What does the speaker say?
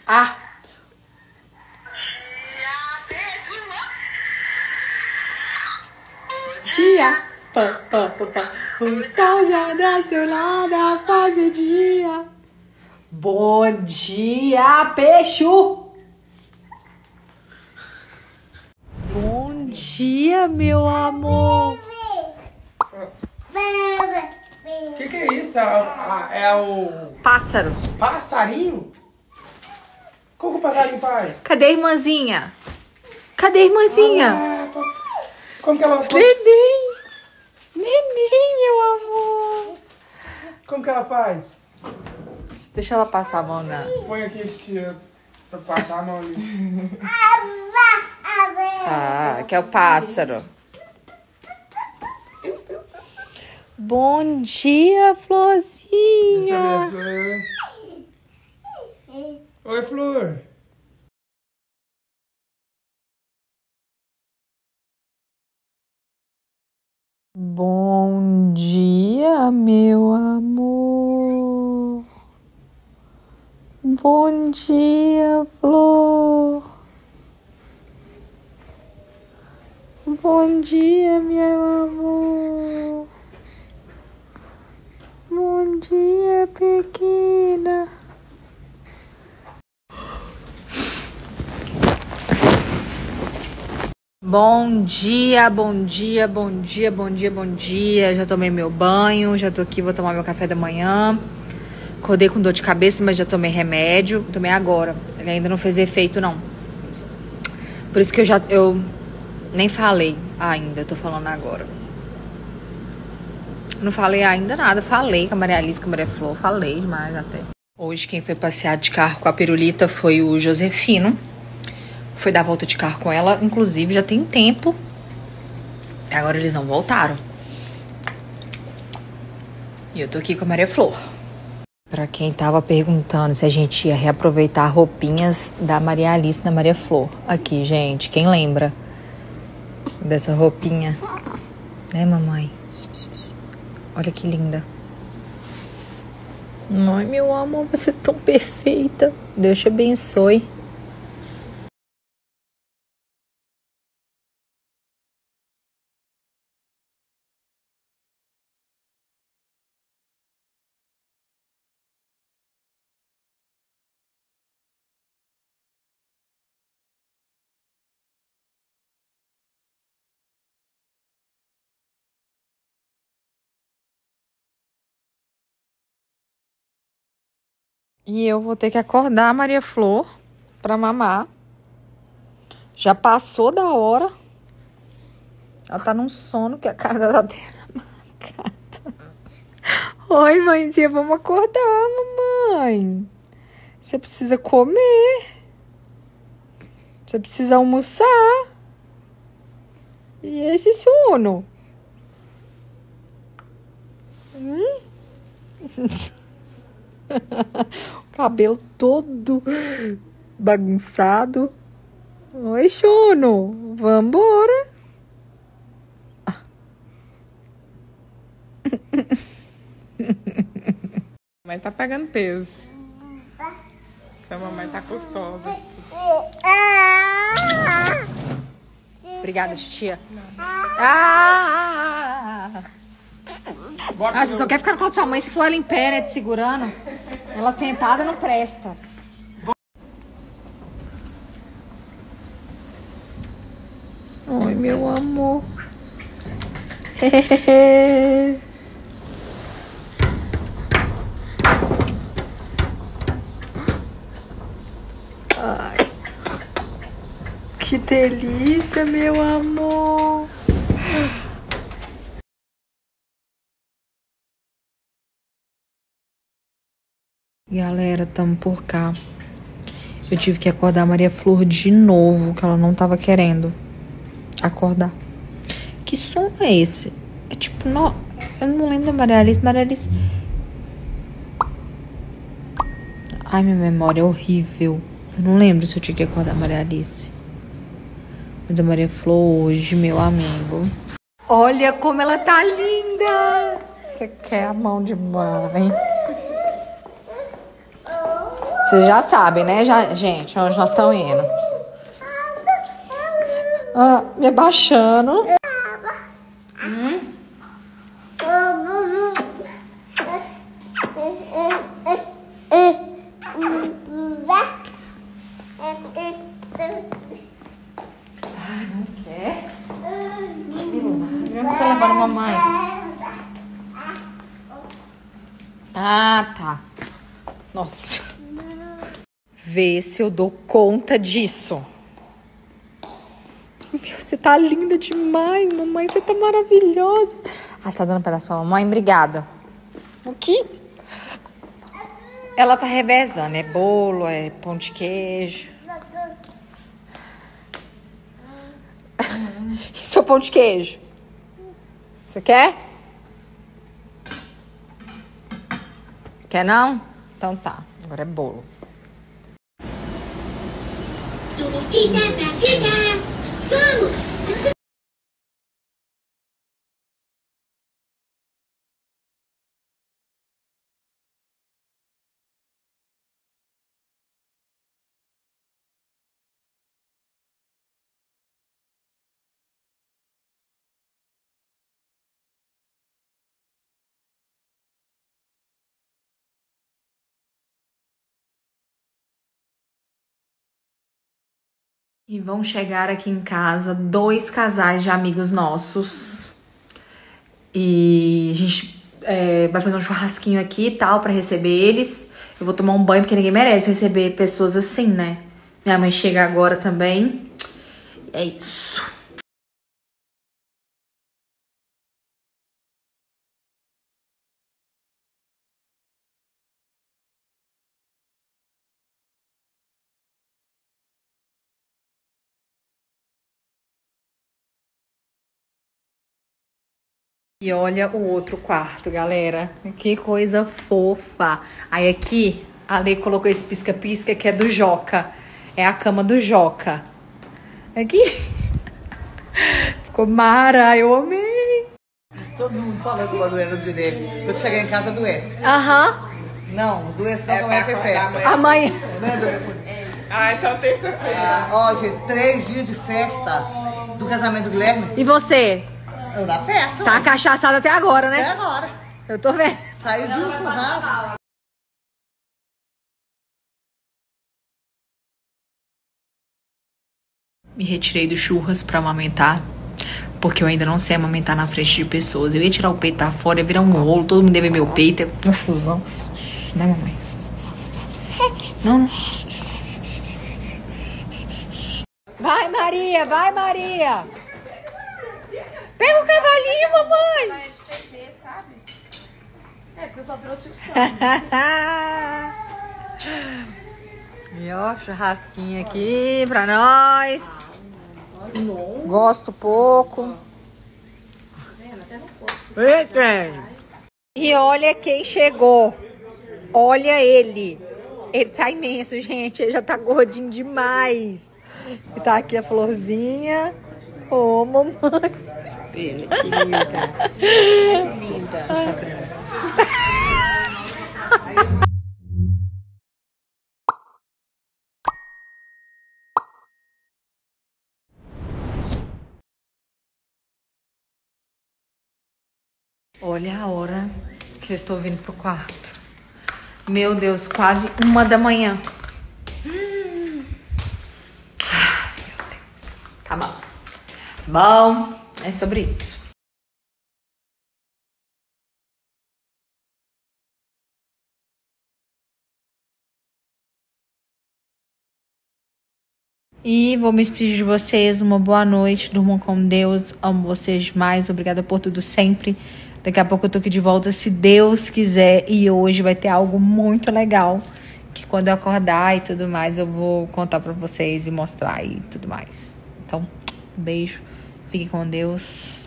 Ah! Dia, o sol já nasceu lá na fazendinha. Bom dia, peixo! Bom dia, meu amor! O que é isso? É o... Pássaro. Passarinho? Como que o passarinho faz? Cadê a irmãzinha? Cadê a irmãzinha? Como que ela... Neném! Neném, meu amor! Como que ela faz? Deixa ela passar a mão na... Põe aqui esse tiro pra passar a mão ali. Ah, que é o pássaro. Bom dia, Florzinha. Oi, Flor. Bom dia, meu amor. Bom dia, Flor. Bom dia, meu amor. Bom dia, pequena. Bom dia, bom dia, bom dia, bom dia, bom dia. Já tomei meu banho, já tô aqui, vou tomar meu café da manhã. Acordei com dor de cabeça, mas já tomei remédio. Tomei agora. Ele ainda não fez efeito, não. Por isso que eu nem falei ainda, tô falando agora. Não falei ainda nada, falei com a Maria Alice, com a Maria Flor, falei demais até. Hoje quem foi passear de carro com a Pirulita foi o Josefino. Foi dar volta de carro com ela, inclusive já tem tempo. Agora eles não voltaram. E eu tô aqui com a Maria Flor. Pra quem tava perguntando se a gente ia reaproveitar roupinhas da Maria Alice e da Maria Flor. Aqui, gente, quem lembra dessa roupinha? Né, mamãe? Olha que linda. Ai, meu amor, você é tão perfeita. Deus te abençoe. E eu vou ter que acordar a Maria Flor pra mamar. Já passou da hora. Ela tá num sono que a cara dela tá marcada. Oi, mãezinha, vamos acordar, mamãe. Você precisa comer. Você precisa almoçar. E esse sono? O cabelo todo bagunçado. Oi, sono. Vambora. Mamãe tá pegando peso. Essa mamãe tá gostosa. Obrigada, titia. Ah, você só quer ficar no colo da sua mãe se for ela em pé, né, te segurando. Ela sentada não presta. Oi, meu amor. Ai, que delícia, meu amor. Galera, tamo por cá. Eu tive que acordar a Maria Flor de novo, que ela não tava querendo acordar. Que sono é esse? É tipo, eu não lembro da Maria Alice. Maria Alice... Ai, minha memória é horrível. Eu não lembro se eu tinha que acordar a Maria Alice. Mas a Maria Flor hoje, meu amigo. Olha como ela tá linda! Você quer a mão de mãe? Vocês já sabem, né, gente, onde nós estamos indo. Ah, me abaixando. Ai, não quer? Que milagre. Onde você tá levando a mamãe? Ah, tá. Nossa. Vê se eu dou conta disso. Meu, você tá linda demais, mamãe. Você tá maravilhosa. Ah, você tá dando um pedaço pra mamãe? Obrigada. O quê? Ela tá revezando. É bolo, é pão de queijo. E seu pão de queijo? Você quer? Quer não? Então tá. Agora é bolo. Vamos! E vão chegar aqui em casa 2 casais de amigos nossos. E a gente vai fazer um churrasquinho aqui e tal pra receber eles. Eu vou tomar um banho porque ninguém merece receber pessoas assim, né? Minha mãe chega agora também. É isso. E olha o outro quarto, galera. Que coisa fofa. Aí aqui, a Lê colocou esse pisca-pisca que é do Joca. É a cama do Joca. Aqui. Ficou mara, eu amei. Todo mundo falando do Manuela dele. Quando chegar em casa, adoece. Aham. Não, adoece não vai ter festa. Amanhã. Ah, então terça-feira. Ó, gente, 3 dias de festa do casamento do Guilherme. E você? Eu na festa. Tá cachaçada até agora, né? Até agora. Eu tô vendo. Saiu de um churrasco. Me retirei do churras pra amamentar, porque eu ainda não sei amamentar na frente de pessoas. Eu ia tirar o peito pra fora, ia virar um rolo, todo mundo ia ver meu peito, é confusão. Né, mamãe? Não, não. Vai, Maria, vai, Maria. Pega o cavalinho, mamãe. É, porque eu só trouxe o sangue. E ó, churrasquinho aqui pra nós. Gosto pouco. Eita. E olha quem chegou. Olha ele. Ele tá imenso, gente. Ele já tá gordinho demais. E tá aqui a florzinha. Ô, mamãe. Que linda. Linda. Olha a hora que eu estou vindo pro quarto. Meu Deus, quase 1 da manhã. Ai, meu Deus. Tá bom. Bom, é sobre isso. E vou me despedir de vocês. Uma boa noite. Durmam com Deus. Amo vocês demais. Obrigada por tudo sempre. Daqui a pouco eu tô aqui de volta, se Deus quiser. E hoje vai ter algo muito legal. Que quando eu acordar e tudo mais, eu vou contar pra vocês e mostrar e tudo mais. Então, um beijo. Fique com Deus.